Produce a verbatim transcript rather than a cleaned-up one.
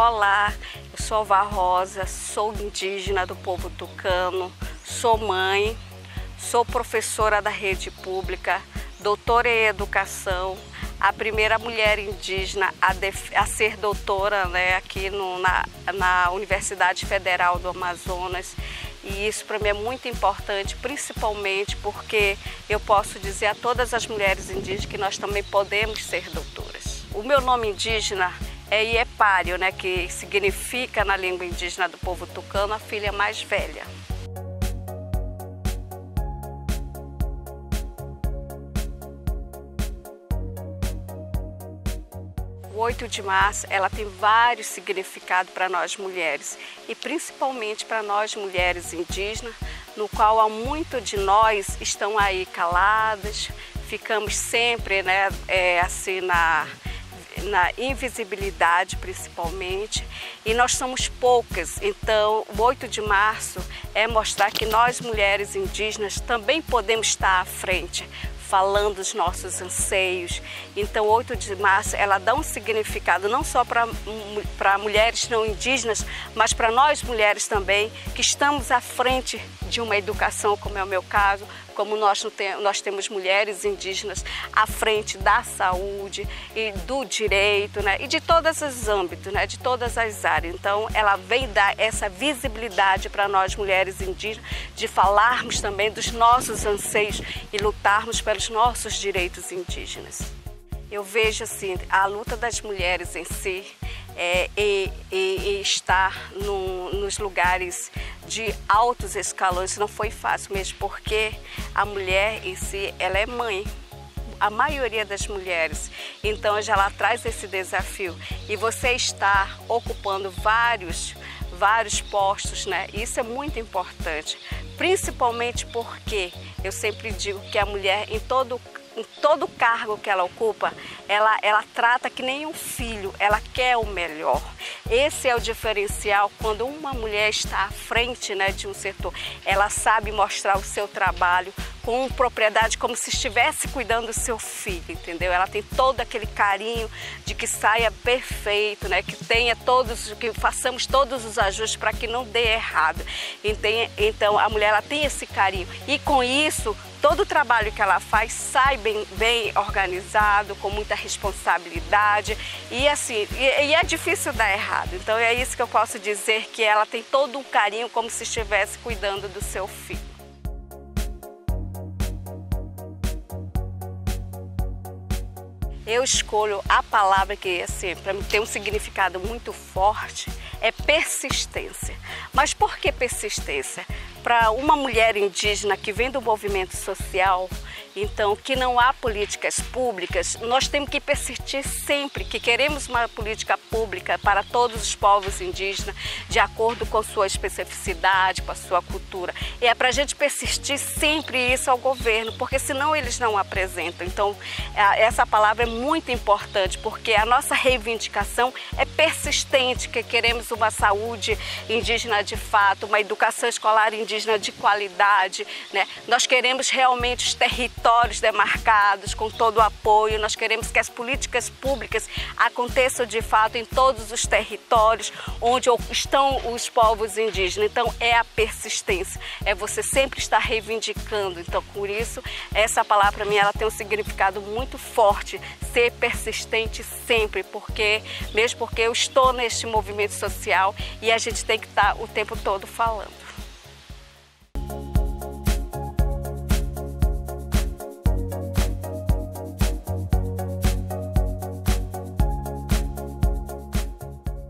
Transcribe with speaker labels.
Speaker 1: Olá, eu sou Alva Rosa, sou indígena do povo tucano, sou mãe, sou professora da rede pública, doutora em educação, a primeira mulher indígena a, def, a ser doutora, né, aqui no, na, na Universidade Federal do Amazonas. E isso para mim é muito importante, principalmente porque eu posso dizer a todas as mulheres indígenas que nós também podemos ser doutoras. O meu nome indígena é Iepário, né, que significa na língua indígena do povo tucano a filha mais velha. O oito de março, ela tem vários significados para nós mulheres e principalmente para nós mulheres indígenas, no qual há muito de nós estão aí caladas, ficamos sempre, né, é, assim na, na invisibilidade principalmente, e nós somos poucas. Então o oito de março é mostrar que nós mulheres indígenas também podemos estar à frente, falando dos nossos anseios. Então, oito de março, ela dá um significado não só para para mulheres não indígenas, mas para nós mulheres também, que estamos à frente de uma educação, como é o meu caso, como nós, nós temos mulheres indígenas à frente da saúde e do direito, né, e de todos os âmbitos, né, de todas as áreas. Então, ela vem dar essa visibilidade para nós mulheres indígenas, de falarmos também dos nossos anseios e lutarmos pelos nossos direitos indígenas. Eu vejo assim, a luta das mulheres em si, é, e, e, e estar no, nos lugares de altos escalões não foi fácil mesmo, porque a mulher em si, ela é mãe, a maioria das mulheres, então já ela traz esse desafio, e você está ocupando vários, vários postos, né? Isso é muito importante, principalmente porque eu sempre digo que a mulher em todo em todo cargo que ela ocupa, ela, ela trata que nem um filho, ela quer o melhor. Esse é o diferencial quando uma mulher está à frente, né, de um setor. Ela sabe mostrar o seu trabalho com propriedade, como se estivesse cuidando do seu filho, entendeu? Ela tem todo aquele carinho de que saia perfeito, né, que tenha todos, que façamos todos os ajustes para que não dê errado. Então a mulher ela tem esse carinho, e com isso todo o trabalho que ela faz sai bem, bem organizado, com muita responsabilidade, e assim, e, e é difícil dar errado. Então é isso que eu posso dizer, que ela tem todo um carinho como se estivesse cuidando do seu filho. Eu escolho a palavra que, assim, para mim tem um significado muito forte, é persistência. Mas por que persistência? Para uma mulher indígena que vem do movimento social, então que não há políticas públicas, nós temos que persistir sempre que queremos uma política pública para todos os povos indígenas, de acordo com sua especificidade, com a sua cultura. E é para a gente persistir sempre isso ao governo, porque senão eles não apresentam. Então essa palavra é muito importante, porque a nossa reivindicação é persistente, que queremos uma saúde indígena de fato, uma educação escolar indígena de qualidade, né? Nós queremos realmente os territórios demarcados com todo o apoio, nós queremos que as políticas públicas aconteçam de fato em todos os territórios onde estão os povos indígenas. Então é a persistência, é você sempre estar reivindicando. Então por isso essa palavra para mim ela tem um significado muito forte, ser persistente sempre, porque mesmo porque eu estou neste movimento social e a gente tem que estar o tempo todo falando.